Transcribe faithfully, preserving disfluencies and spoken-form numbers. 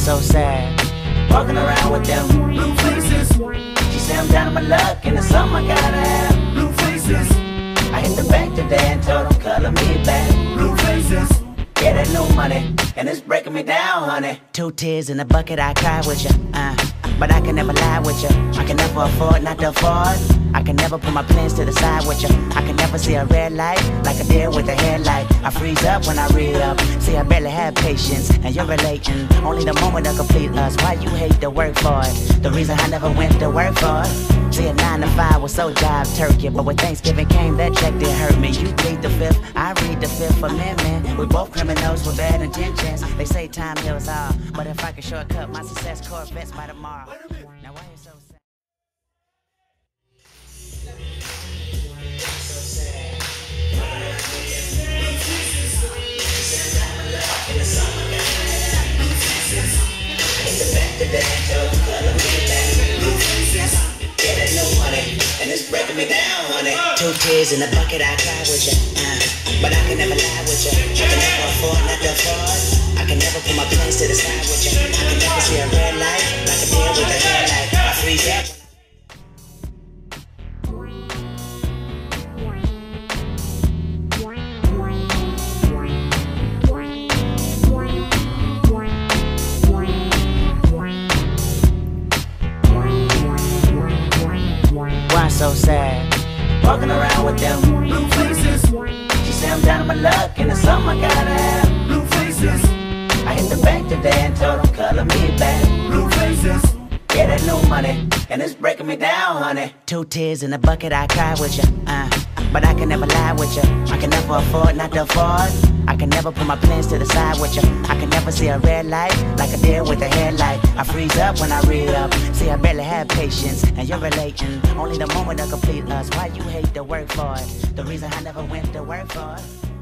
so sad? Walking around with them blue faces. She say I'm down on my luck and it's something I gotta have. Blue faces. I hit the bank today and told them color me back. Blue faces. Yeah, that new money, and it's breaking me down, honey. Two tears in a bucket, I cry with you, uh, but I can never lie with you. I can never afford not to afford. I can never put my plans to the side with you. I can never see a red light like a deer with a headlight. I freeze up when I read up. See, I barely have patience, and you're relating. Only the moment to complete us. Why you hate to work for it? The reason I never went to work for it. See, a nine to five was so job turkey, but when Thanksgiving came, that check didn't hurt me. You plead the fifth, I read the Fifth Amendment. We both criminals with bad intentions. They say time heals all, but if I could shortcut my success, Corvettes by tomorrow. Now why you so sad? And it's breaking me down, honey. Two tears in a bucket, I cry with you, uh, but I can never lie with you. I can never afford not to afford. I can never put my plans to the side with you. I can never see a red light like a deer with a headlight. I freeze up. Why so sad? Walking around with them blue faces. She say I'm down on my luck and it's something I gotta have. Blue faces. I hit the bank today and told them color me back. Blue faces. Yeah, that new money, and it's breaking me down, honey. Two tears in a bucket, I cry with you, uh, but I can never lie with you. I can never afford not to afford. I can never put my plans to the side with you. I can never see a red light like a deer with a headlight. I freeze up when I read up. See, I barely have patience, and you're relating. Only the moment to complete us. Why you hate to work for it? The reason I never went to work for it.